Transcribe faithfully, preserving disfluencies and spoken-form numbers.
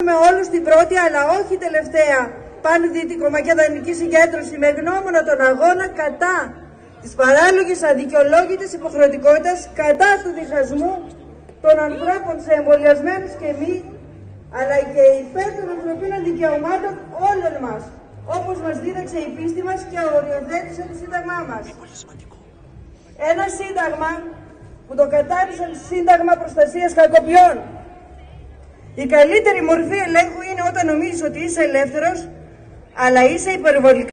με όλους την πρώτη, αλλά όχι τελευταία, πανδυτικομακεδονική συγκέντρωση με γνώμονα τον αγώνα κατά της παράλογης αδικαιολόγητης υποχρεωτικότητας, κατά του διχασμού των ανθρώπων σε εμβολιασμένους και μη, αλλά και υπέρ των ανθρωπίνων δικαιωμάτων όλων μας, όπως μας δίδαξε η πίστη μας και οριοθέτησε το Σύνταγμά μας. Ένα Σύνταγμα που το κατάρισαν Σύνταγμα Προστασίας Κακοποιών. Η καλύτερη μορφή ελέγχου είναι όταν νομίζεις ότι είσαι ελεύθερος, αλλά είσαι υπερβολικά